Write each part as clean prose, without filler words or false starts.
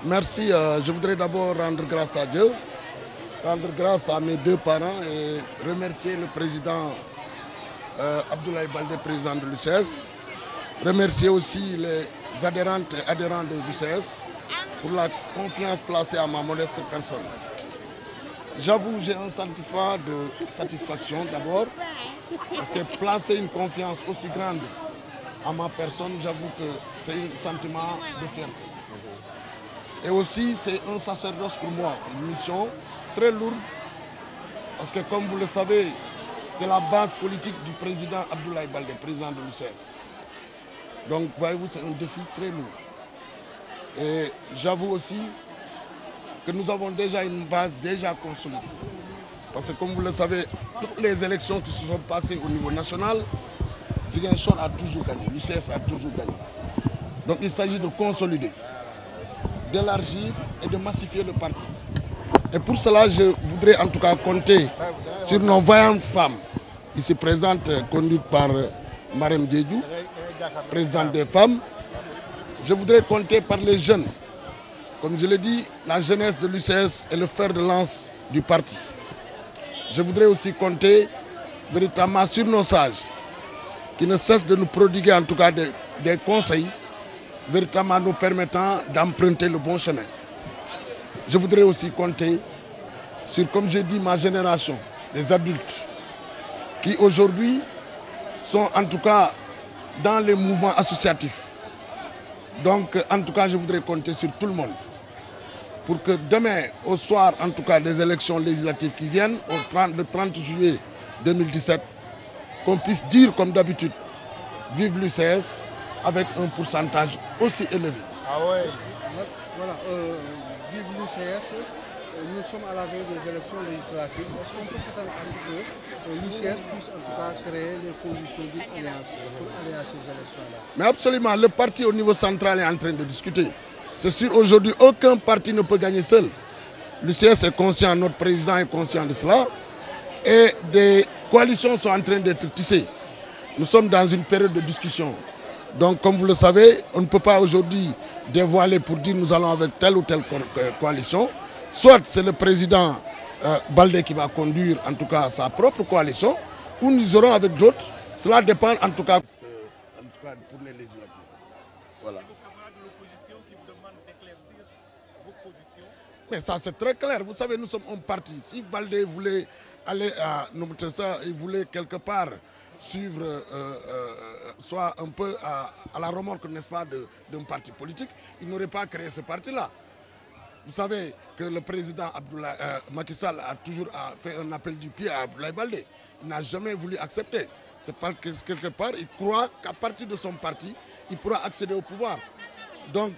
Merci. Je voudrais d'abord rendre grâce à Dieu, rendre grâce à mes deux parents et remercier le président Abdoulaye Baldé, président de l'UCS. Remercier aussi les adhérentes et adhérents de l'UCS pour la confiance placée à ma modeste personne. J'avoue, j'ai un sentiment de satisfaction d'abord, parce que placer une confiance aussi grande à ma personne, j'avoue que c'est un sentiment de fierté. Et aussi, c'est un sacerdoce pour moi, une mission très lourde, parce que comme vous le savez, c'est la base politique du président Abdoulaye Baldé, président de l'UCS. Donc, voyez-vous, c'est un défi très lourd. Et j'avoue aussi que nous avons déjà une base déjà consolidée. Parce que comme vous le savez, toutes les élections qui se sont passées au niveau national, Ziguinchor a toujours gagné, l'UCS a toujours gagné. Donc il s'agit de consolider, d'élargir et de massifier le parti. Et pour cela, je voudrais en tout cas compter sur nos vaillantes femmes, ici présentes, conduites par Marème Diédhiou, présidente des femmes. Je voudrais compter par les jeunes. Comme je l'ai dit, la jeunesse de l'UCS est le fer de lance du parti. Je voudrais aussi compter véritablement sur nos sages, qui ne cessent de nous prodiguer en tout cas des conseils, véritablement nous permettant d'emprunter le bon chemin. Je voudrais aussi compter sur, comme j'ai dit, ma génération, des adultes, qui aujourd'hui sont en tout cas dans les mouvements associatifs. Donc, en tout cas, je voudrais compter sur tout le monde pour que demain, au soir, en tout cas, des élections législatives qui viennent, le 30 juillet 2017, qu'on puisse dire, comme d'habitude, vive l'UCS avec un pourcentage aussi élevé. Ah ouais. Voilà, vive l'UCS. Nous sommes à la veille des élections législatives. Est-ce qu'on peut s'attendre à ce que l'UCS puisse en tout cas créer les conditions d'une alliance pour aller à ces élections-là? Mais absolument, le parti au niveau central est en train de discuter. C'est sûr, aujourd'hui, aucun parti ne peut gagner seul. L'UCS est conscient, notre président est conscient de cela. Et des coalitions sont en train d'être tissées. Nous sommes dans une période de discussion. Donc, comme vous le savez, on ne peut pas aujourd'hui dévoiler pour dire nous allons avec telle ou telle coalition. Soit c'est le président Baldé qui va conduire en tout cas sa propre coalition, ou nous aurons avec d'autres. Cela dépend en tout cas pour les législatives. Voilà. Mais ça c'est très clair. Vous savez, nous sommes un parti. Si Baldé voulait aller à il voulait quelque part suivre, soit un peu à la remorque, n'est-ce pas, d'un parti politique, il n'aurait pas créé ce parti-là. Vous savez que le président Macky Sall a toujours fait un appel du pied à Abdoulaye Baldé. Il n'a jamais voulu accepter. C'est parce que quelque part, il croit qu'à partir de son parti, il pourra accéder au pouvoir. Donc,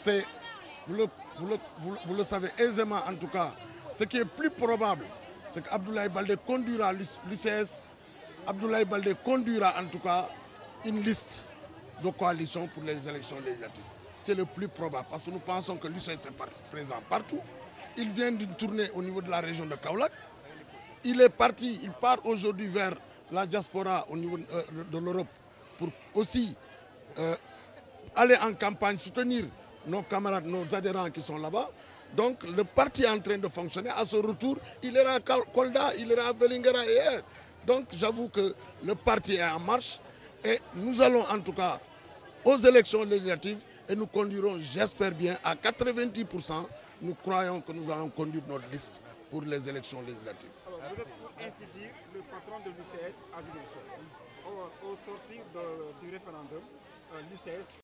vous le savez aisément en tout cas, ce qui est plus probable, c'est qu'Abdoulaye Baldé conduira l'UCS. Abdoulaye Baldé conduira en tout cas une liste de coalition pour les élections législatives. C'est le plus probable parce que nous pensons que l'UCS est présent partout. Il vient d'une tournée au niveau de la région de Kaolack. Il est parti, il part aujourd'hui vers la diaspora au niveau de l'Europe pour aussi aller en campagne, soutenir nos camarades, nos adhérents qui sont là-bas. Donc le parti est en train de fonctionner. À ce retour, il ira à Kolda, il ira à Vélingara et ailleurs. Donc j'avoue que le parti est en marche et nous allons en tout cas aux élections législatives et nous conduirons, j'espère bien, à 90%, nous croyons que nous allons conduire notre liste pour les élections législatives. Alors, vous êtes pour ainsi dire le patron de l'UCS à Ziguinchor. Au sortir du référendum, l'UCS